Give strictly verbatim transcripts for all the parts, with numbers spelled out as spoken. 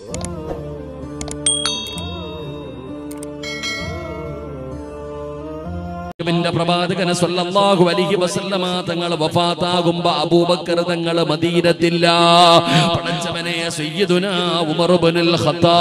പ്രവാചകൻ സല്ലല്ലാഹു അലൈഹി വസല്ലമ തങ്ങൾ വഫാത്താകുമ്പോൾ അബൂബക്കർ തങ്ങൾ മദീനത്തില്ല. പടച്ചവനെ സയ്യിദുനാ ഉമർ ഇബ്നുൽ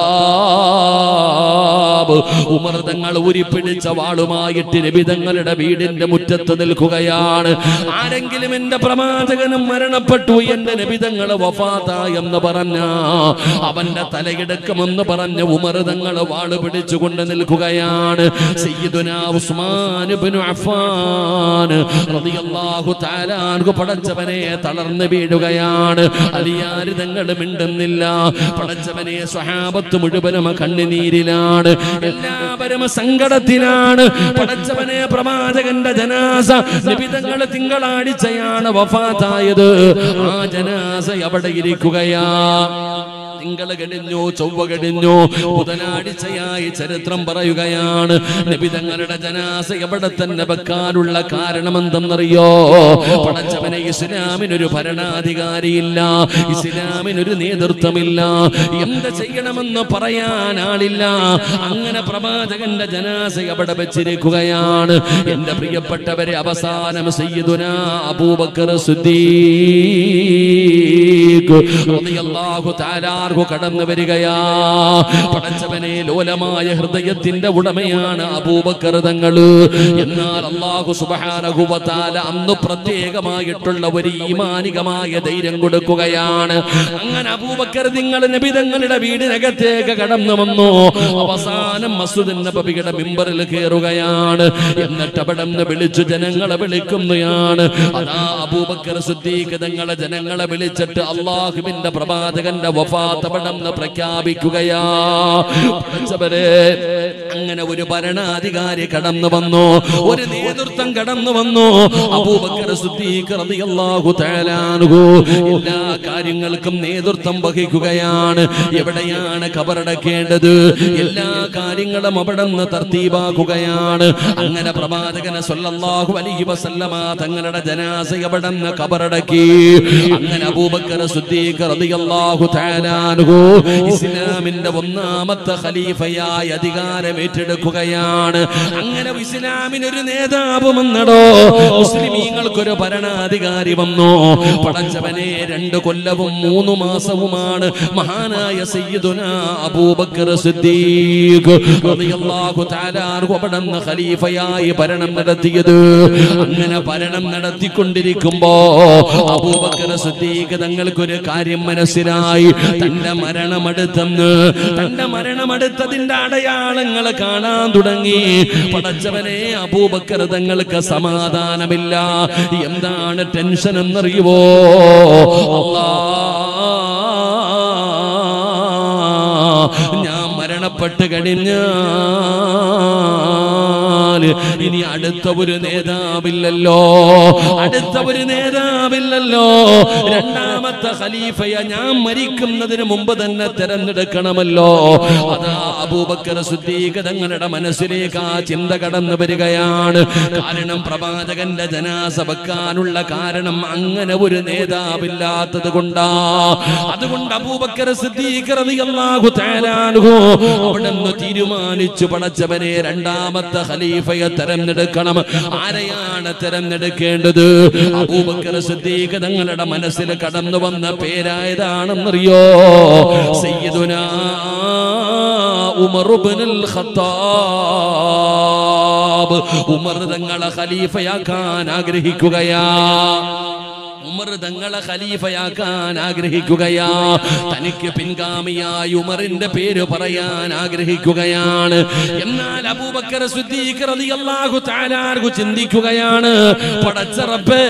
ഖത്താബ് ഉമർ തങ്ങൾ ഉരിപ്പിടിച്ച വാളുമായിട്ട് നബി തങ്ങളുടെ വീടിന്റെ മുറ്റത്ത് നിൽക്കുകയാണ്. ആരെങ്കിലും എന്റെ പ്രവാചകനും മരണപ്പെട്ടു, എന്റെ നബി തങ്ങൾ വഫാത്തായി എന്ന് പറഞ്ഞ അവന്റെ തലയെടുക്കുമെന്ന് പറഞ്ഞ് ഉമർ തങ്ങൾ വാള് പിടിച്ചുകൊണ്ട് നിൽക്കുകയാണ്. സയ്യിദുനാ ഉസ്മാൻ ഇബ്നു അഫ്ഫാൻ റളിയല്ലാഹു തആല അൻഹു പടച്ചവനെ തളർന്നു വീഴുകയാണ്. അലിയാർ തങ്ങൾ മിണ്ടുന്നില്ല. പടച്ചവനെ സ്വഹാബത്ത് മുഴുവനും കണ്ണുനീരിലാണ്, എല്ലാവരും സങ്കടത്തിലാണ്. പടച്ചവനെ പ്രവാചകന്റെ ജനാസ നബി തങ്ങൾ തിങ്കളാഴ്ചയാണ് വഫാത്തായത്. ആ ജനാസ അവിടെ ഇരിക്കുകയാ. തിങ്കൾ കഴിഞ്ഞു, ചൊവ്വ കഴിഞ്ഞു, ബുധനാഴ്ചയായി ചരിത്രം പറയുകയാണ്. നബി തങ്ങളുടെ ജനാസ എവിടെ തന്നെ വെക്കാനുള്ള കാരണം എന്തെന്നറിയോ? പടച്ചവനെ ഇസ്ലാമിനൊരു ഭരണാധികാരിയില്ല, ഇസ്ലാമിനൊരു നേതൃത്വമില്ല, എന്ത് ചെയ്യണമെന്ന് പറയാൻ ആളില്ല. അങ്ങനെ പ്രവാചകന്റെ ജനാസ എവിടെ വെച്ചിരിക്കുകയാണ്. എന്റെ പ്രിയപ്പെട്ടവരെ, അവസാനം സയ്യിദുനാ അബൂബക്കർ സിദ്ദീഖ് റളിയല്ലാഹു തആല കടന്നു വരികയാ. പടച്ചവനെ ലോലമായ ഹൃദയത്തിന്റെ ഉടമയാണ് അബൂബക്കർ തങ്ങള്. എന്നാൽ അല്ലാഹു സുബ്ഹാനഹു വ തആല അന്ന് പ്രത്യേകമായിട്ടുള്ള ഒരു ഈമാനികമായ ധൈര്യം കൊടുക്കുകയാണ്. അങ്ങനെ അബൂബക്കർ നിങ്ങൾ നബി തങ്ങളുടെ വീടിനകത്തേക്ക് കടന്നു വന്നു. അവസാനം മസ്ജിദ് നബവിയുടെ മിമ്പറിൽ കയറുകയാണ്. എന്നിട്ട് അവിടെ നിന്ന് വിളിച്ചു ജനങ്ങളെ വിളിക്കുന്നതാണ്. അതാ അബൂബക്കർ സിദ്ദീഖ് തങ്ങളെ ജനങ്ങളെ വിളിച്ചിട്ട് അല്ലാഹുവിന്റെ പ്രവാചകന്റെ വഫാത്ത് അവിടെന്ന് പ്രഖ്യാപിക്കുകയാ. അങ്ങനെ ഒരു ഭരണാധികാരി കടന്നു വന്നു, ഒരു നേതൃത്വം കടന്നു വന്നു. അബൂബക്കർ സിദ്ദീഖ് റളിയല്ലാഹു തആല അൻഹു എല്ലാ കാര്യങ്ങൾക്കും നേതൃത്വം വഹിക്കുകയാണ്. എവിടെയാണ് ഖബറടക്കേണ്ടത്, എല്ലാ കാര്യങ്ങളും അവിടെ നിന്ന് തർത്തീബാക്കുകയാണ്. അങ്ങനെ പ്രവാചകൻ സല്ലല്ലാഹു അലൈഹി വസല്ലമ തങ്ങളുടെ ജനാസ അവിടെ നിന്ന് ഖബറടക്കി. അങ്ങനെ അബൂബക്കർ സിദ്ദീഖ് റളിയല്ലാഹു തആല ഇസ്ലാമിന്റെ ഒന്നാമത്തെ ഖലീഫയായി അധികാരം ഏറ്റെടുക്കുകയാണ്. അങ്ങനെ ഇസ്ലാമിനൊരു നേതാവ് വന്നടോ, മുസ്ലിമീങ്ങൾക്കൊരു ഭരണാധികാരി വന്നു. പടച്ചവനെ രണ്ട് കൊല്ലവും മൂന്ന് മാസവുമാണ് മഹാനായ സയ്യിദുനാ അബൂബക്കർ സിദ്ദീഖ് റളിയല്ലാഹു തആല അവിടുന്ന് ഖലീഫയായി ഭരണം നടത്തിയത്. അങ്ങനെ ഭരണം നടത്തിക്കൊണ്ടിരിക്കുമ്പോ അബൂബക്കർ സിദ്ദീഖ് തങ്ങൾക്കൊരു കാര്യം മനസ്സിലായി. തന്റെ മരണമടുത്തെന്ന്, തന്റെ മരണമടുത്തതിന്റെ അടയാളങ്ങൾ കാണാൻ തുടങ്ങി. പടച്ചവനെ അബൂബക്കർ തങ്ങൾക്ക് സമാധാനമില്ല. എന്താണ് ടെൻഷൻ എന്നറിയുവോ? ഞാൻ മരണപ്പെട്ട് കഴിഞ്ഞാൽ ഇനി അടുത്ത ഒരു നേതാവില്ലല്ലോ, അടുത്ത ഒരു നേതാവില്ലല്ലോ. രണ്ടാമത്തെ ഖലീഫയെ ഞാൻ മരിക്കുന്നതിന് മുമ്പ് തന്നെ തെരഞ്ഞെടുക്കണമല്ലോ. അതാ അബൂബക്കർ സിദ്ദീഖ് തങ്ങളുടെ മനസ്സിലേക്ക് ആ ചിന്ത കടന്നു വരികയാണ്. കാരണം പ്രവാചകന്റെ ജനാസ വെക്കാനുള്ള കാരണം അങ്ങനെ ഒരു നേതാവില്ലാത്തത് കൊണ്ടാ. അതുകൊണ്ട് അബൂബക്കർ സിദ്ദീഖ് റളിയല്ലാഹു തആല അൻഹു അവിടുന്ന് തീരുമാനിച്ചു, പടച്ചവനെ രണ്ടാമത്തെ ഖലീഫയെ തെരഞ്ഞെടുക്കണം. ആരെയാണ് തെരഞ്ഞെടുക്കേണ്ടത്? അബൂബക്കർ സിദ്ദീഖ് തങ്ങളുടെ മനസ്സിൽ കടന്നു വന്ന പേരായതാണെന്നറിയോ? സയ്യിദുനാ ഉമർ ഇബ്നുൽ ഖത്താബ്. ഉമർ തങ്ങളെ ഖലീഫയാക്കാൻ ആഗ്രഹിക്കുകയാ. ഉമർ തങ്ങളെ ഖലീഫയാക്കാൻ ആഗ്രഹിക്കുകയാ. തനിക്ക് പിൻഗാമിയായി ഉമറിന്റെ പേര് പറയാൻ ആഗ്രഹിക്കുകയാണ്. എന്നാൽ അബൂബക്കർ സിദ്ദീഖ് റളിയല്ലാഹു തആല അൻഹു ചിന്തിക്കുകയാണ്, പടച്ച റബ്ബേ,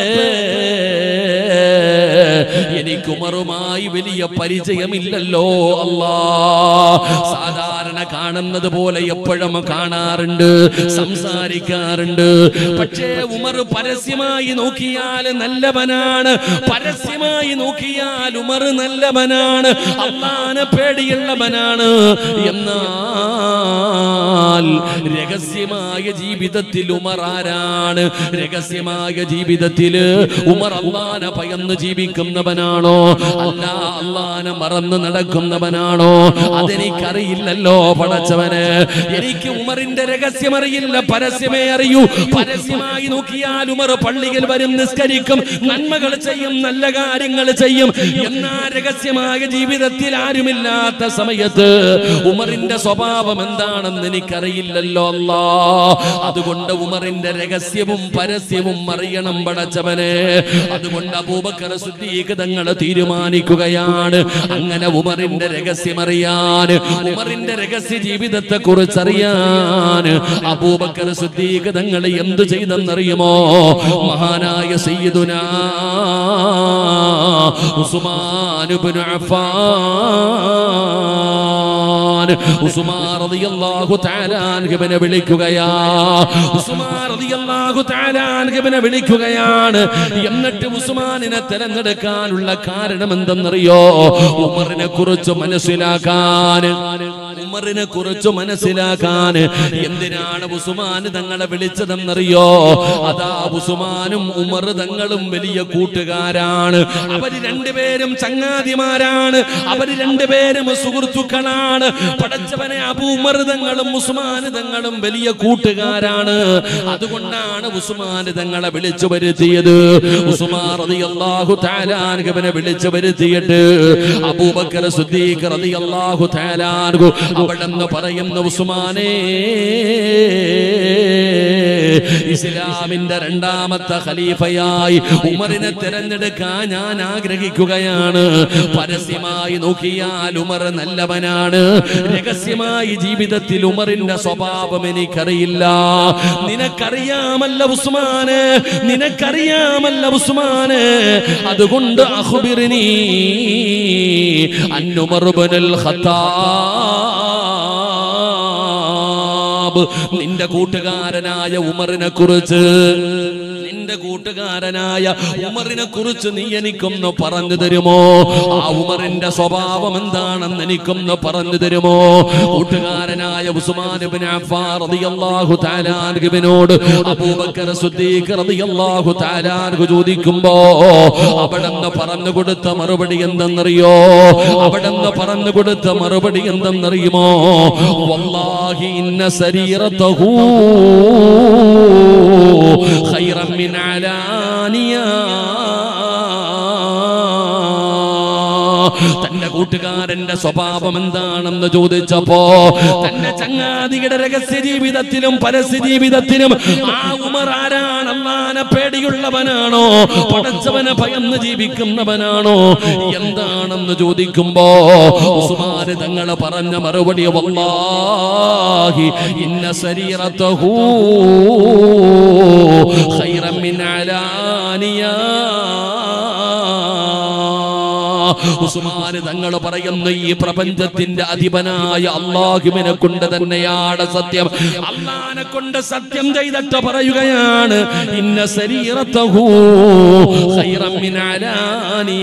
എനിക്ക് ഉമറുമായി വലിയ പരിചയമില്ലല്ലോ അല്ലാ. സാധാരണ കാണുന്നത് പോലെ എപ്പോഴും കാണാറുണ്ട്, സംസാരിക്കാറുണ്ട്. പക്ഷേ ഉമർ പരസ്യമായി നോക്കിയാൽ നല്ലവനാണ്, പരസ്യമായി നോക്കിയാൽ ഉമർ നല്ലവനാണ്, അല്ലാഹുവിനെ പേടിയുള്ളവനാണ്. എന്നാൽ രഹസ്യമായ ജീവിതത്തിൽ ഉമർ ആരാണ്? രഹസ്യമായ ജീവിതത്തിൽ ഉമർ അല്ലാഹുവിനെ ഭയന്ന് ജീവിക്കുന്നവനാണോ അല്ല അല്ലാഹുവിനെ മറന്ന് നടക്കുന്നവനാണോ? അതെനിക്കറിയില്ലല്ലോ പടച്ചവന്. എനിക്ക് ഉമറിന്റെ രഹസ്യം അറിയില്ല, പരസ്യമേ അറിയൂ. പരസ്യമായി നോക്കിയാൽ ഉമർ പള്ളിയിൽ വരും, നിസ്കരിക്കും, നന്മകൾ ചെയ്യും, നല്ല കാര്യങ്ങൾ ചെയ്യും. എന്നാൽ രഹസ്യമായ ജീവിതത്തിൽ ആരുമില്ലാത്ത സമയത്ത് ഉമറിന്റെ സ്വഭാവം എന്താണെന്ന് എനിക്കറിയില്ലല്ലോ അല്ലാ. അതുകൊണ്ട് ഉമറിന്റെ രഹസ്യവും പരസ്യവും അറിയണം പടച്ചവനെ. അതുകൊണ്ട് അബൂബക്കർ സിദ്ദീഖ് തങ്ങൾ തീരുമാനിക്കുകയാണ് അങ്ങനെ ഉമറിന്റെ രഹസ്യം അറിയാൻ, ഉമറിന്റെ രഹസ്യ ജീവിതത്തെ കുറിച്ച് അറിയാൻ അബൂബക്കർ സിദ്ദീഖ് തങ്ങൾ എന്തു ചെയ്തെന്നറിയുമോ? മഹാനായ സയ്യിദുനാ ഉസ്മാൻ ഇബ്നു അഫ്ഫാൻ ഉസ്മാൻ റളിയല്ലാഹു തആല അൻഹുവിനെ വിളിക്കുകയാ. ഉസ്മാൻ റളിയല്ലാഹു തആല അൻഹുവിനെ വിളിക്കുകയാണ്. എന്നിട്ട് ഉസ്മാനിനെ തിരഞ്ഞെടുക്കാനുള്ള കാരണം എന്തെന്നറിയോ? ഉമറിനെ കുറിച്ച് മനസ്സിലാക്കാൻ, ഉമറിനെ കുറിച്ച് മനസ്സിലാക്കാൻ. എന്തിനാണ് ഉസ്മാൻ തങ്ങളെ വിളിച്ചതെന്നറിയോ? അതാ ഉസ്മാനും ഉമർ തങ്ങളും വലിയ കൂട്ടുകാരാണ്. അവര് രണ്ടുപേരും ചങ്ങാതിമാരാണ്, അവര് രണ്ടുപേരും സുഹൃത്തുക്കളാണ്. പടച്ചവനെ, അബൂ ഉമർ തങ്ങളും ഉസ്മാൻ തങ്ങളും വലിയ കൂട്ടുകാരാണ്. അതുകൊണ്ടാണ് ഉസ്മാൻ തങ്ങളെ വിളിച്ചു വരുത്തിയത്. ഉസ്മാൻ റളിയല്ലാഹു തആല അൻഹുവിനെ വിളിച്ചു വരുത്തിയിട്ട് അബൂബക്കർ സിദ്ദീഖ് റളിയല്ലാഹു തആല അൻഹു അവിടെന്ന് പറയുന്ന, ഉസ്മാനേ, ഇസ്ലാമിന്റെ രണ്ടാമത്തെ ഖലീഫയായി ഉമറിനെ തിരഞ്ഞെടുക്കാൻ ഞാൻ ആഗ്രഹിക്കുകയാണ്. പരസ്യമായി നോക്കിയാൽ ഉമർ നല്ലവനാണ്, രഹസ്യമായി ജീവിതത്തിൽ ഉമറിന്റെ സ്വഭാവം എനിക്കറിയില്ല. നിനക്കറിയാമല്ല ഉസ്മാന്, നിനക്കറിയാമല്ല ഉസ്മാന്. അതുകൊണ്ട് അഖ്ബിർനി അൻ ഉമർ ഇബ്നുൽ ഖത്താബ്, നിന്റെ കൂട്ടുകാരനായ ഉമറിനെ കുറിച്ച്, നിന്റെ കൂട്ടുകാരനായ ഉമറിനെ കുറിച്ച് നീ എനിക്കൊന്ന് പറഞ്ഞു തരുമോ? ആ ഉമറിന്റെ സ്വഭാവം എന്താണെന്ന് എനിക്കൊന്ന് പറഞ്ഞു തരുമോ? കൂട്ടുകാരനായ ഉസ്മാൻ ഇബ്നു അഫ്ഫാൻ റളിയല്ലാഹു തആല അൻഹുവിനോട് അബൂബക്കർ സിദ്ദീഖ് റളിയല്ലാഹു തആല അൻഹു ചോദിക്കുമ്പോ അവിടെന്ന് പറഞ്ഞു കൊടുത്ത മറുപടി എന്തെന്നറിയോ? അവിടെന്ന് പറഞ്ഞു കൊടുത്ത മറുപടി എന്തെന്നറിയുമോ? വല്ലാഹി ഇന്ന സരീറതഹു ഖൈറൻ മിൻ അലാനിയ. തന്റെ കൂട്ടുകാരന്റെ സ്വഭാവം എന്താണെന്ന് ചോദിച്ചപ്പോ, തന്റെ ചങ്ങാതിയുടെ രഹസ്യ ജീവിതത്തിലും പരസ്യ ജീവിതത്തിലും ആ ഉമർ ആരാണ്? അല്ലാഹുവിനെ പേടിയുള്ളവനാണോ? പടച്ചവനെ ഭയന്ന് ജീവിക്കുന്നവനാണോ? എന്താണെന്ന് ചോദിക്കുമ്പോ ഉസ്മാൻ തങ്ങൾ പറഞ്ഞ മറുപടി, വല്ലാഹി ഇന്ന സരീറതഹു ഖൈറൻ മിൻ അലാനിയ. ഉസ്മാൻ തങ്ങൾ പറയുന്നു, ഈ പ്രപഞ്ചത്തിന്റെ അധിപനായ അല്ലാഹുവിനെ കൊണ്ട് തന്നെയാണ് സത്യം. അല്ലാഹുവിനെ കൊണ്ട് സത്യം ചെയ്തിട്ട് പറയുകയാണ്, ഇന്ന സരീറതഹു ഖൈറൻ മിൻ അലാനിയ.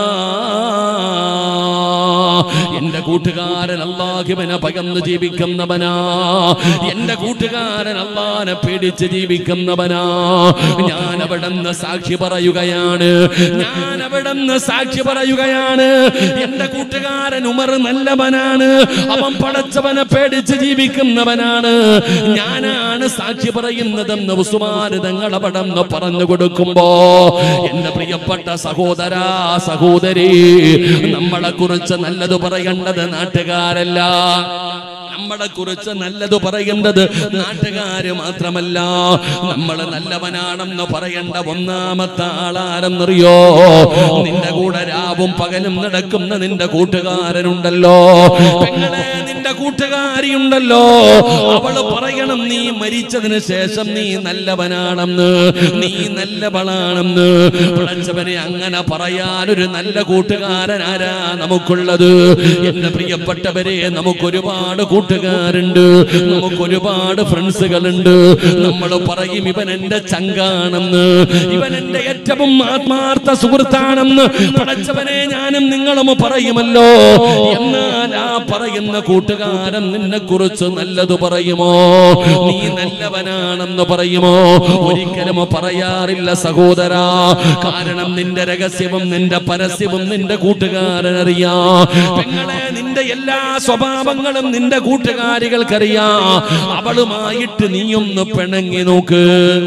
എന്റെ കൂട്ടുകാരൻ അല്ലാഹുവിനെ ഭയന്ന് ജീവിക്കുന്നവനാ, എന്റെ കൂട്ടുകാരൻ അല്ലാഹുവിനെ പേടിച്ച് ജീവിക്കുന്നവനാ. ഞാൻ അവിടെന്ന് സാക്ഷി പറയുകയാണ്, ഞാൻ അവിടെന്ന് സാക്ഷി പറയുകയാണ്, എന്റെ കൂട്ടുകാരൻ ഉമർ നല്ലവനാണ്, അവൻ പടച്ചവനെ പേടിച്ച് ജീവിക്കുന്നവനാണ്. ഞാനാണ് സാക്ഷി പറയുന്നതെന്ന് ഉസ്മാൻ തങ്ങൾ അവിടെന്ന് പറഞ്ഞു കൊടുക്കുമ്പോ, എന്റെ പ്രിയപ്പെട്ട സഹോദരാ സഹോദരി, നമ്മളെ കുറിച്ച് നല്ലത് പറയേണ്ടത് നാട്ടുകാരല്ല, നമ്മളെ കുറിച്ച് നല്ലത് പറയേണ്ടത് നാട്ടുകാര് മാത്രമല്ല. നമ്മൾ നല്ലവനാണെന്ന് പറയേണ്ട ഒന്നാമത്തെ ആളാരെന്നറിയോ? നിന്റെ കൂടെ രാവും പകലും നടക്കുന്ന നിന്റെ കൂട്ടുകാരനുണ്ടല്ലോ. പെങ്ങളെ, നിന്റെ നിന്റെ കൂട്ടുകാരിയുണ്ടല്ലോ, അവള് പറയണം നീ മരിച്ചതിന് ശേഷം നീ നല്ലവനാണെന്ന്, നീ നല്ലവളാണെന്ന്. പടച്ചവനെ, അങ്ങനെ പറയാനൊരു നല്ല കൂട്ടുകാരൻ ആരാ നമുക്കുള്ളത്? എന്റെ പ്രിയപ്പെട്ടവരെ, നമുക്കൊരുപാട് കൂട്ടുകാരുണ്ട്, നമുക്കൊരുപാട് ഫ്രണ്ട്സുകളുണ്ട്. നമ്മൾ പറയും ഇവൻ എന്റെ ചങ്കാണെന്ന്, ഇവൻ എന്റെ ഏറ്റവും ആത്മാർത്ഥ സുഹൃത്താണെന്ന്. പടച്ചവനെ, ഞാനും നിങ്ങളും പറയുമല്ലോ. എന്നാൽ ആ പറയുന്ന കൂട്ടുകാരൻ നിന്നെ കുറിച്ച് നല്ലത് പറയുമോ? നീ നല്ലവനാണെന്ന് പറയുമോ? ഒരിക്കലും പറയാറില്ല സഹോദരാ. കാരണം നിന്റെ രഹസ്യവും നിന്റെ പരസ്യവും നിന്റെ കൂട്ടുകാരൻ അറിയാം. പെങ്ങളെ, നിന്റെ എല്ലാ സ്വഭാവങ്ങളും നിന്റെ കൂട്ടുകാരികൾക്കറിയാം. അവളുമായിട്ട് നീയൊന്ന് പിണങ്ങി നോക്ക്,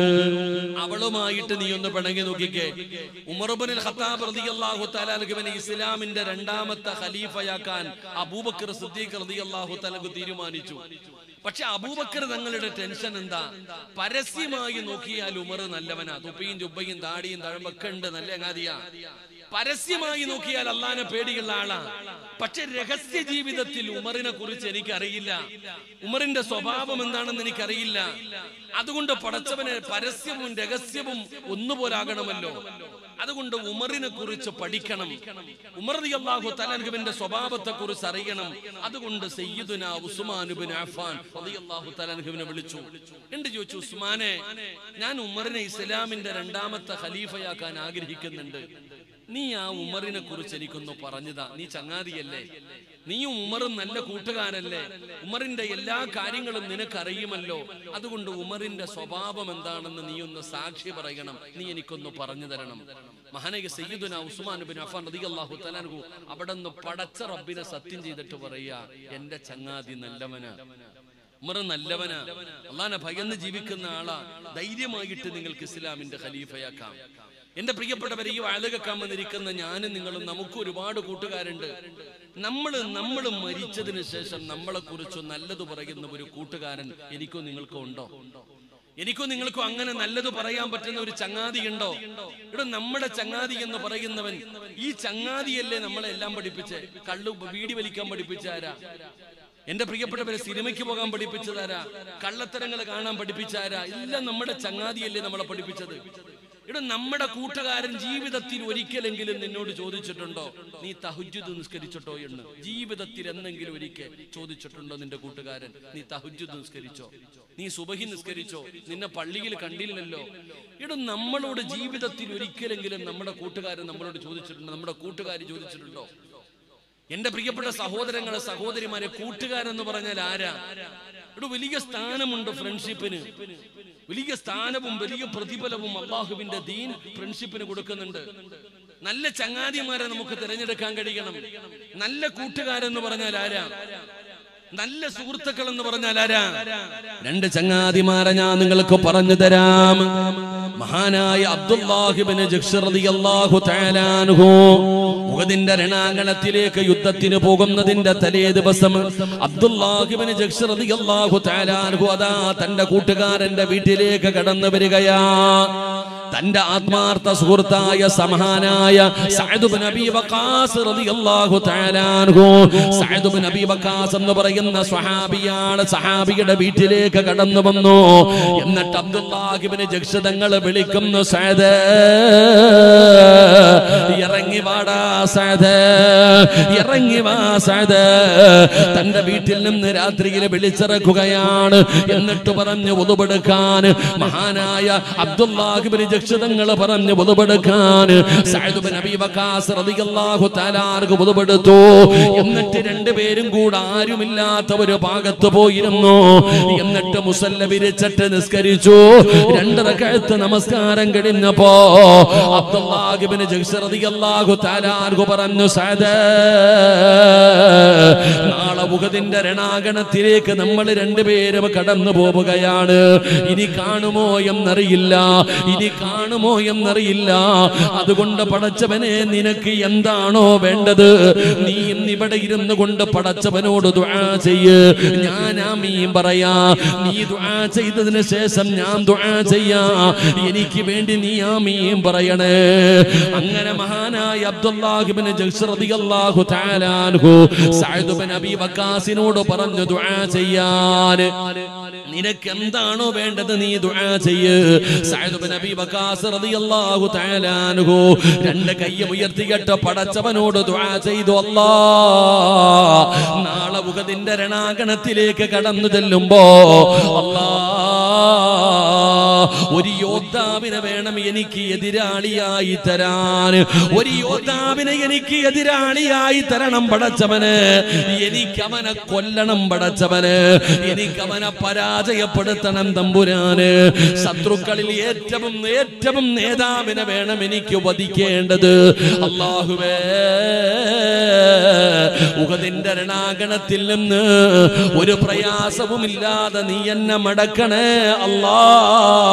അവളുമായിട്ട് നീ ഒന്ന് പിണങ്ങി നോക്കിക്കേ. ഉമർ ഇബ്നുൽ ഖത്താബ് റളിയല്ലാഹു തആല അൻഹുവിനെ ഇസ്ലാമിന്റെ രണ്ടാമത്തെ ഖലീഫയാക്കാൻ അബൂബക്കർ സിദ്ദീഖ് റളിയല്ലാഹു തആല തീരുമാനിച്ചു. പക്ഷെ അബൂബക്കർ തങ്ങളുടെ ടെൻഷൻ എന്താ? പരസ്യമായി നോക്കിയാൽ ഉമർ നല്ലവനാ, തൊപ്പിയും ചുബയും താടിയും തഴമ്പൊക്കെ ഉണ്ട്, നല്ല അങ്ങാതിയാ. പരസ്യമായി നോക്കിയാൽ അള്ളാനെ പേടിയുള്ള ആളാ. പക്ഷെ രഹസ്യ ജീവിതത്തിൽ ഉമറിനെ കുറിച്ച് എനിക്കറിയില്ല, ഉമറിന്റെ സ്വഭാവം എന്താണെന്ന് എനിക്കറിയില്ല. അതുകൊണ്ട് പടച്ചവനെ, പരസ്യവും രഹസ്യവും ഒന്നുപോലാകണമല്ലോ. അതുകൊണ്ട് ഉമറിനെ കുറിച്ച് പഠിക്കണം, ഉമർ റളിയല്ലാഹു തആല അൻഹുവിന്റെ സ്വഭാവത്തെ കുറിച്ച് അറിയണം. അതുകൊണ്ട് സയ്യിദുനാ ഉസ്മാൻ ഇബ്നു അഫ്ഫാൻ റളിയല്ലാഹു തആല അൻഹുവിനെ വിളിച്ചു. എന്ത് ചോദിച്ചു? ഉസ്മാനെ, ഞാൻ ഉമറിനെ ഇസ്ലാമിന്റെ രണ്ടാമത്തെ ഖലീഫയാക്കാൻ ആഗ്രഹിക്കുന്നുണ്ട്. നീ ആ ഉമറിനെ കുറിച്ച് എനിക്കൊന്ന് പറഞ്ഞതാ. നീ ചങ്ങാതിയല്ലേ, നീയും ഉമറും നല്ല കൂട്ടുകാരല്ലേ, ഉമറിന്റെ എല്ലാ കാര്യങ്ങളും നിനക്കറിയുമല്ലോ. അതുകൊണ്ട് ഉമറിന്റെ സ്വഭാവം എന്താണെന്ന് നീ ഒന്ന് സാക്ഷി പറയണം, നീ എനിക്കൊന്ന് പറഞ്ഞു തരണം. മഹാനായ സയ്യിദുനാ ഉസ്മാൻ ഇബ്നു അഫ്ഫാൻ റളിയല്ലാഹു തആല അൻഹു അവിടെന്ന് പടച്ച റബ്ബിനെ സത്യം ചെയ്തിട്ട് പറയാ, എന്റെ ചങ്ങാതി നല്ലവനാ, ഉമർ നല്ലവനാ, അള്ളാനെ ഭയന്ന് ജീവിക്കുന്ന ആളാ, ധൈര്യമായിട്ട് നിങ്ങൾക്ക് ഇസ്ലാമിന്റെ ഖലീഫയാക്കാം. എന്റെ പ്രിയപ്പെട്ടവരെ, ഈ വാഴ കേൾക്കാൻ വന്നിരിക്കുന്ന ഞാനും നിങ്ങളും, നമുക്ക് ഒരുപാട് കൂട്ടുകാരുണ്ട്. നമ്മള് നമ്മൾ മരിച്ചതിന് ശേഷം നമ്മളെ കുറിച്ച് നല്ലത് പറയുന്ന ഒരു കൂട്ടുകാരൻ എനിക്കോ നിങ്ങൾക്കോ ഉണ്ടോ? എനിക്കോ നിങ്ങൾക്കോ അങ്ങനെ നല്ലത് പറയാൻ പറ്റുന്ന ഒരു ചങ്ങാതി ഉണ്ടോ? ഇവിടെ നമ്മുടെ ചങ്ങാതി എന്ന് പറയുന്നവൻ, ഈ ചങ്ങാതിയല്ലേ നമ്മളെ എല്ലാം പഠിപ്പിച്ചേ? കള്ളു വീടി വലിക്കാൻ പഠിപ്പിച്ചാരാ? എന്റെ പ്രിയപ്പെട്ടവരെ, സിനിമയ്ക്ക് പോകാൻ പഠിപ്പിച്ചതാരാ? കള്ളത്തരങ്ങൾ കാണാൻ പഠിപ്പിച്ചാരാ? എല്ലാം നമ്മുടെ ചങ്ങാതിയല്ലേ നമ്മളെ പഠിപ്പിച്ചത്? ഇവിടെ നമ്മുടെ കൂട്ടുകാരൻ ജീവിതത്തിൽ ഒരിക്കലെങ്കിലും നിന്നോട് ചോദിച്ചിട്ടുണ്ടോ നീ തഹജ്ജുദ് നിസ്കരിച്ചിട്ടോ എന്ന്? ജീവിതത്തിൽ എന്തെങ്കിലും ഒരിക്കൽ ചോദിച്ചിട്ടുണ്ടോ നിന്റെ കൂട്ടുകാരൻ നീ തഹജ്ജുദ് നിസ്കരിച്ചോ, നീ സുബഹി നിസ്കരിച്ചോ? നിന്നെ പള്ളിയിൽ കണ്ടില്ലല്ലോ. ഇവിടെ നമ്മളോട് ജീവിതത്തിൽ ഒരിക്കലെങ്കിലും നമ്മുടെ കൂട്ടുകാരൻ നമ്മളോട് ചോദിച്ചിട്ടുണ്ടോ? നമ്മുടെ കൂട്ടുകാരി ചോദിച്ചിട്ടുണ്ടോ? എന്റെ പ്രിയപ്പെട്ട സഹോദരങ്ങളെ, സഹോദരിമാരെ, കൂട്ടുകാരെന്ന് പറഞ്ഞാൽ ആരാ? ഇവിടെ വലിയ സ്ഥാനമുണ്ട് ഫ്രണ്ട്ഷിപ്പിന്, വലിയ സ്ഥാനവും വലിയ പ്രതിഫലവും അള്ളാഹുവിന്റെ ദീൻ ഫ്രണ്ട്ഷിപ്പിന് കൊടുക്കുന്നുണ്ട്. നല്ല ചങ്ങാതിമാരെ നമുക്ക് തിരഞ്ഞെടുക്കാൻ കഴിയണം. നല്ല കൂട്ടുകാരെന്ന് പറഞ്ഞാൽ ആരാ? നല്ല സുഹൃത്തുക്കൾ എന്ന് പറഞ്ഞാൽ ആരാ? രണ്ട് ചങ്ങാതിമാരെ ഞാൻ നിങ്ങൾക്ക് പറഞ്ഞു തരാം. മഹാനായ അബ്ദുല്ലാഹ് ഇബ്നു ജഹ്ശ് റളിയല്ലാഹു തആല അൻഹു ഉഹദിന്റെ രണാങ്കണത്തിലേക്ക് യുദ്ധത്തിന് പോകുന്നതിന്റെ തലേ ദിവസം അബ്ദുല്ലാഹ് ഇബ്നു ജഹ്ശ് റളിയല്ലാഹു തആല അൻഹു അതാ തന്റെ കൂട്ടുകാരന്റെ വീട്ടിലേക്ക് കടന്നു വരികയാ. തന്റെ ആത്മാർത്ഥ സുഹൃത്തായ സമഹാനായ സഅദ് ഇബ്നു അബീ വഖാസ് റളിയല്ലാഹു തആല അൻഹു, സഅദ് ഇബ്നു അബീ വഖാസ് എന്ന് പറയുന്ന സ്വഹാബിയാണ്. സഹാബിയുടെ വീട്ടിലേക്ക് കടന്നു വന്നു. എന്നിട്ട് അബ്ദുല്ലാഹ് ഇബ്നു ജഹ്ശ് തങ്ങൾ വിളിക്കുന്നു, സഅദ് ഇറങ്ങി വാടാ, സഅദ് ഇറങ്ങി വാ സഅദ്. തന്റെ വീട്ടിൽ നിന്ന് രാത്രിയിൽ വിളിച്ചിറക്കുകയാണ്. എന്നിട്ട് പറഞ്ഞു വുദുവെടുക്കാൻ. മഹാനായ അബ്ദുല്ലാഹ് ഇബ്നു ജഹ്ശ് തങ്ങൾ പറഞ്ഞു വുദുവെടുക്കാൻ. സഅദ് ഇബ്നു അബീ വഖാസ് റളിയല്ലാഹു തആല അൻഹു വുദുവെടുത്തു. എന്നിട്ട് രണ്ടുപേരും കൂടെ ആരുമില്ലാത്ത ഒരു ഭാഗത്ത് പോയിരുന്നു. എന്നിട്ട് മുസല്ല വിരിച്ചിട്ട് നിസ്കരിച്ചു. രണ്ട് റക്അത്ത് നമസ്കാരം കഴിഞ്ഞപ്പോ അബ്ദുല്ലാഹ് ഇബ്നു ജഹ്ശ് റളിയല്ലാഹു തആല അൻഹു പറഞ്ഞു, സഅദ് നാളെ ഉഹദിന്റെ രണാങ്കണത്തിലേക്ക് നമ്മൾ രണ്ടുപേരും കടന്നു പോവുകയാണ്. ഇനി കാണുമോ എന്നറിയില്ല, ഇനി കാണുമോ എന്നറിയില്ല. അതുകൊണ്ട് പടച്ചവനെ നിനക്ക് എന്താണോ വേണ്ടത് നീ ഇന്നിവിടെ ഇരുന്നു കൊണ്ട് പടച്ചവനോട് ദുആ ചെയ്യ്. ഞാൻ ആമീൻ പറയാ. നീ ദുആ ചെയ്തതിന് ശേഷം ഞാൻ ദുആ ചെയ്യാ. എനിക്ക് വേണ്ടി നീ ആമീൻ പറയണേ. അങ്ങനെ മഹാനായ അബ്ദുല്ലാഹ് ഇബ്നു ജഹ്ശ് റളിയല്ലാഹു തആല അൻഹു സഅദ് ഇബ്നു അബീ വഖാസിനോട് പറഞ്ഞു ദുആ ചെയ്യാൻ. നിനക്ക് എന്താണോ വേണ്ടത് നീ ദുആ ചെയ്യ്. സഅദ് ഇബ്നു അബീ വഖാസ് റളിയല്ലാഹു തആല അൻഹു രണ്ട് കൈയും ഉയർത്തിയിട്ട് പടച്ചവനോട് ദുആ ചെയ്തു. അല്ലാഹ് നാളെ ഉഹദിന്റെ രണാങ്കണത്തിലേക്ക് കടന്നു ചെല്ലുമ്പോ അല്ലാഹ് ഒരു യോദ്ധാവിനെ വേണം എനിക്ക് എതിരാളിയായി തരാൻ. ഒരു യോദ്ധാവിനെ എനിക്ക് എതിരാളിയായി തരണം പടച്ചവന്. എനിക്ക് അവനെ കൊല്ലണം പടച്ചവന്. എനിക്ക് അവനെ പരാജയപ്പെടുത്തണം തമ്പുരാന്. ശത്രുക്കളിൽ ഏറ്റവും ഏറ്റവും നേതാവിനെ വേണം എനിക്ക് വധിക്കേണ്ടത്. അല്ലാഹുവേ ഉഹദിന്റെ രണാങ്കണത്തിൽ നിന്ന് ഒരു പ്രയാസവുമില്ലാതെ നീ എന്നെ മടക്കണേ അല്ലാഹ്.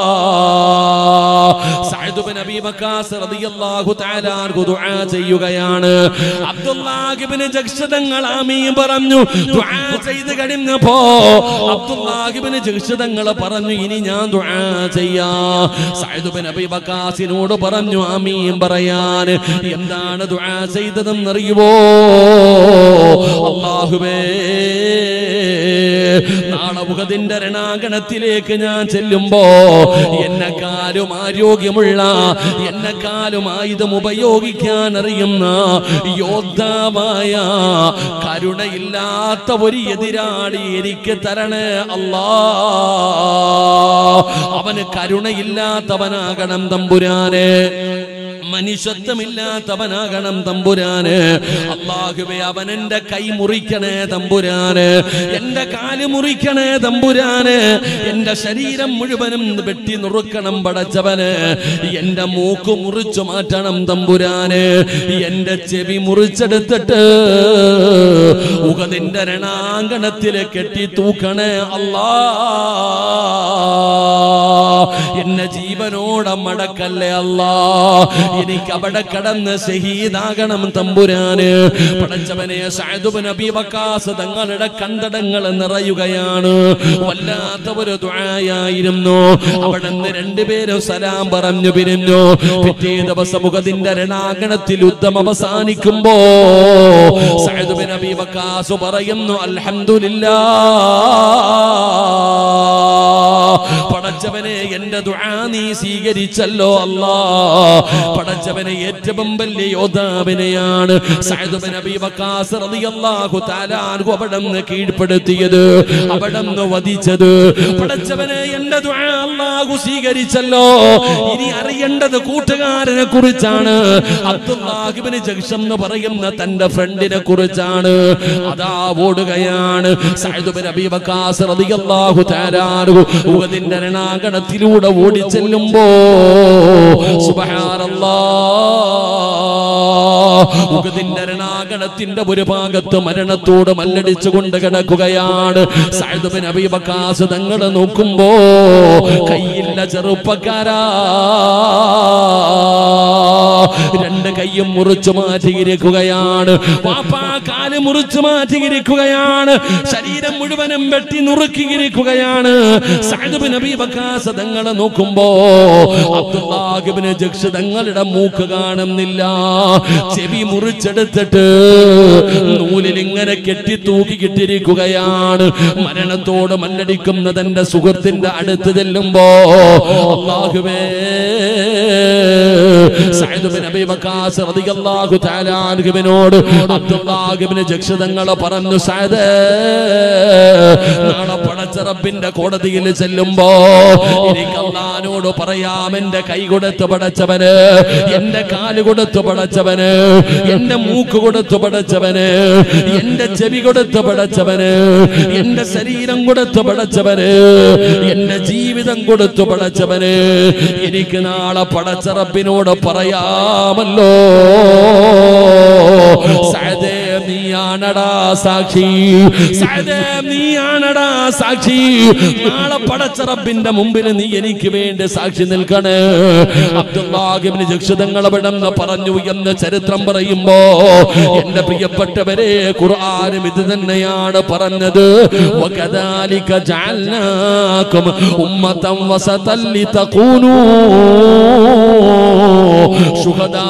സഅദ് ഇബ്നു അബീ വഖാസ് റളിയല്ലാഹു തആല അൻഹു ദുആ ചെയ്യുകയാണ്. അബ്ദുല്ലാഹ് ഇബ്നു ജഹ്ശ് തങ്ങൾ ആമീൻ പറഞ്ഞു. ദുആ ചെയ്തു കഴിഞ്ഞപ്പോ അബ്ദുല്ലാഹ് ഇബ്നു ജഹ്ശ് തങ്ങൾ പറഞ്ഞു ഇനി ഞാൻ ദുആ ചെയ്യാം. സഅദ് ഇബ്നു അബീ വഖാസിനോട് പറഞ്ഞു ആമീൻ പറയാൻ. എന്താണ് ദുആ ചെയ്തതെന്നറിയുമോ? അല്ലാഹുവേ നാളെ ഉഹദിന്റെ രണാങ്കണത്തിലേക്ക് ഞാൻ ചെല്ലുമ്പോ എന്നെക്കാളും ആരോഗ്യമുള്ള എന്നെക്കാളും ആയുധം ഉപയോഗിക്കാൻ അറിയുന്ന യോദ്ധാവായ കരുണയില്ലാത്ത ഒരു എതിരാളി എനിക്ക് തരണേ അല്ലാഹ്. അവന് കരുണയില്ലാത്തവനാകണം തമ്പുരാനെ. മനുഷ്യത്വമില്ലാത്തവനാകണം തമ്പുരാന്. അല്ലാഹുവേ അവൻ എന്റെ കൈ മുറിക്കണേ തമ്പുരാന്. എന്റെ കാല് മുറിക്കണേ തമ്പുരാന്. എന്റെ ശരീരം മുഴുവനും വെട്ടി നുറുക്കണം പടച്ചവന്. എന്റെ മൂക്ക് മുറിച്ചു മാറ്റണം തമ്പുരാന്. എന്റെ ചെവി മുറിച്ചെടുത്തിട്ട് ഉഹദിന്റെ രണാങ്കണത്തില് കെട്ടി തൂക്കണേ അല്ലാഹ്. എന്നെ ജീവനോടെ മടക്കല്ലേ അല്ലാഹ്. എനിക്ക് അവിടെ കടന്ന് ഷഹീദാകണം തമ്പുരാന്. പടച്ചവനെ സഅദ് ഇബ്നു അബീ വഖാസ് തങ്ങളുടെ കണ്ടടങ്ങൾ നിറയുകയാണ്. വല്ലാത്ത ഒരു ദുആയായിരുന്നു. അവിടെ നിന്ന് രണ്ടുപേരും സലാം പറഞ്ഞു പിരിഞ്ഞു. പിറ്റേ ദിവസം ഉഹദിന്റെ രണാങ്കണത്തിൽ യുദ്ധം അവസാനിക്കുമ്പോ സഅദ് ഇബ്നു അബീ വഖാസ് പറയുന്നു അൽഹംദുലില്ലാഹ്. പടച്ചവനെ എന്റെ ദുആ നീ സ്വീകരിച്ചല്ലോ അല്ലാഹ്. പടച്ചവനെ ഏറ്റവും വലിയ യോദ്ധാവിനെയാണ് സഅദ് ഇബ്നു അബീ വഖാസ് റളിയല്ലാഹു തആല അൻഹു അവിടുന്ന് കീഴ്പ്പെടുത്തിയത്, അവിടുന്ന് വധിച്ചത്. പടച്ചവനെ എന്റെ ദുആ അല്ലാഹു സ്വീകരിച്ചല്ലോ. ഇനി അറിയേണ്ടത് കൂട്ടുകാരനെ കുറിച്ചാണ്. അബ്ദുല്ലാഹ് ഇബ്നു ജഹ്ശ് എന്ന് പറയുന്ന തന്റെ ഫ്രണ്ടിനെ കുറിച്ചാണ്. അതാ ഓടുകയാണ് സഅദ് ഇബ്നു അബീ വഖാസ് റളിയല്ലാഹു തആല അൻഹു ഉഹദിന്റെ രണാങ്കണത്തിലൂടെ ഓടി ചെല്ലുമ്പോ സുബ്ഹാനല്ലാഹ് ഉഹദിന്റെ രണാങ്കണത്തിന്റെ ഒരു ഭാഗത്ത് മരണത്തോട് മല്ലടിച്ചുകൊണ്ട് കിടക്കുകയാണ് സഅദ് ഇബ്നു അബീ വഖാസ്. തങ്ങൾ നോക്കുമ്പോ കയ്യില്ല ചെറുപ്പക്കാരാ, രണ്ട് കൈയും മുറിച്ചു മാറ്റിയിരിക്കുകയാണ്. വാപ്പാ കാല് മുറിച്ചു മാറ്റിയിരിക്കുകയാണ്. ശരീരം മുഴുവനും വെട്ടി നുറുക്കിയിരിക്കുകയാണ്. സഅദ് ഇബ്നു അബീ വഖാസ് തങ്ങളെ നോക്കുമ്പോ അബ്ദുല്ലാഹ് ഇബ്നു ജഹ്ശ് തങ്ങളുടെ മൂക്ക് കാണുന്നില്ല. ചെവി മുറിച്ചെടുത്തിട്ട് നൂലിൽ ഇങ്ങനെ കെട്ടി തൂക്കി കിട്ടിയിരിക്കുകയാണ്. മരണത്തോട് മല്ലടിക്കുന്ന തന്റെ സുഹൃത്തിന്റെ അടുത്ത് ചെല്ലുമ്പോ അല്ലാഹുവേ സഅദ് ഇബ്നു അബീ വഖാസ് റളിയല്ലാഹു തആല അൻഹുവിനോട് അബ്ദുല്ലാഹ് ഇബ്നു ജഹ്ശ് തങ്ങൾ പറഞ്ഞു, സഅദ് നാളെ പടച്ച റബ്ബിന്റെ കോടതിയിൽ ചെല്ലുമ്പോ എനിക്ക് അല്ലാഹുവോട് പറയാം, എന്റെ കൈ കൊടുത്ത് പടച്ചവന്, എന്റെ കാല് കൊടുത്ത് പടച്ചവന്, എന്റെ മൂക്ക് കൊടുത്ത് പടച്ചവന്, എന്റെ ചെവി കൊടുത്ത് പടച്ചവന്, എന്റെ ശരീരം കൊടുത്ത് പടച്ചവന്, എന്റെ ജീവിതം കൊടുത്ത് പടച്ചവന്, എനിക്ക് നാളെ പടച്ച റബ്ബിനോട് പറയാമല്ലോ. സഅദേ നീയാണടാ സാക്ഷി, സഅദേ നീയാണടാ സാക്ഷി. നാളെ പടച്ച റബ്ബിന്റെ മുമ്പിൽ നീ എനിക്ക് വേണ്ടി സാക്ഷി നിൽക്കണേ. അബ്ദുല്ലാഹ് ഇബ്നു ജഹ്ശ് തങ്ങൾ അവിടെന്ന് പറഞ്ഞു എന്ന് ചരിത്രം പറയുമ്പോ എന്റെ പ്രിയപ്പെട്ടവരെ ഖുർആനും ഇത് തന്നെയാണ് പറഞ്ഞത്. വകദാലിക ജഅൽനാകും ഉമ്മതൻ വസതൻ ലിതകൂനൂ ശുഹദാ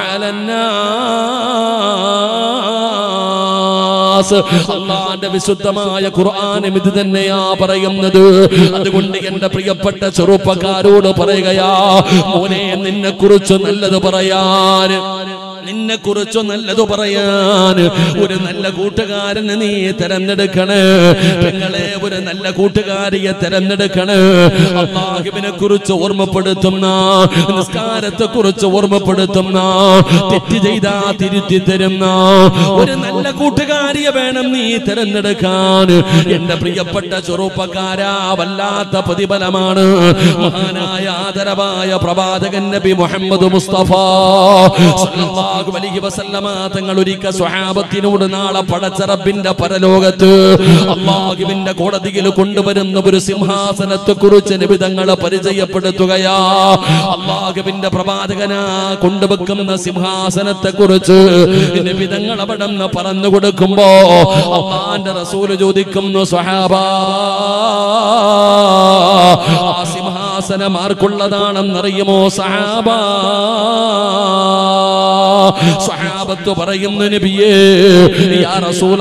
അലന്നാസ്. അല്ലാഹുവിന്റെ വിശുദ്ധമായ ഖുർആനും ഇത് തന്നെയാ പറയുന്നത്. അതുകൊണ്ട് എന്റെ പ്രിയപ്പെട്ട ചെറുപ്പക്കാരോട് പറയുകയാ, മോനെ നിന്നെ കുറിച്ച് നല്ലത് പറയാൻ, നിന്നെ കുറിച്ച് നല്ലത് പറയാൻ ഒരു നല്ല കൂട്ടുകാരനെ നീ തെരഞ്ഞെടുക്കണേ. പെങ്ങളെ ഒരു നല്ല കൂട്ടുകാരിയെ തെരഞ്ഞെടുക്കണേ. അല്ലാഹുവിനെ കുറിച്ച് ഓർമ്മപ്പെടുത്തുന്ന, നിസ്കാരത്തെ കുറിച്ച് ഓർമ്മപ്പെടുത്തുന്ന, തെറ്റ് ചെയ്താ തിരുത്തി തരുന്ന ഒരു നല്ല കൂട്ടുകാരിയെ വേണം നീ തെരഞ്ഞെടുക്കാൻ. എന്റെ പ്രിയപ്പെട്ട ചെറുപ്പക്കാരാ, വല്ലാത്ത പ്രതിഫലമാണ്. മഹാനായ ആദരവായ പ്രവാചകൻ നബി മുഹമ്മദ് മുസ്തഫ സല്ലല്ലാഹു അലൈഹി വസല്ലമ തങ്ങൾ ഒരിക്കൽ സ്വഹാബത്തിനോട് നാളെ പടച്ച റബ്ബിന്റെ പരലോകത്ത് അല്ലാഹുവിന്റെ കോടതിയിൽ കൊണ്ടുവരുന്ന ഒരു സിംഹാസനത്തെ കുറിച്ച് നബി തങ്ങളെ പരിചയപ്പെടുത്തുകയാ. അല്ലാഹുവിന്റെ പ്രവാചകനാ കൊണ്ടുവെക്കുന്ന സിംഹാസനത്തെ കുറിച്ച് നബി തങ്ങൾ അവിടെ നിന്ന് പറഞ്ഞു കൊടുക്കുമ്പോ അല്ലാഹുവിന്റെ റസൂൽ ചോദിക്കുന്നു, സ്വഹാബാ ആ സിംഹാസനം ആർക്കുള്ളതാണെന്നറിയുമോ സഹാബാ? സ്വഹാബത്ത് പറയുന്നു, നബിയേ യാ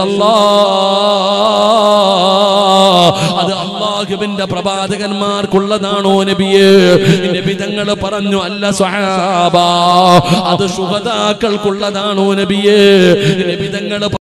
റസൂലല്ലാഹ് അത് അല്ലാഹുവിന്റെ പ്രവാചകന്മാർക്കുള്ളതാണോ നബിയേ? നബി തങ്ങൾ പറഞ്ഞു, അല്ല സ്വഹാബാ, അത് ശുഹദാക്കൾക്കുള്ളതാണോ നബിയേ? നബി തങ്ങൾ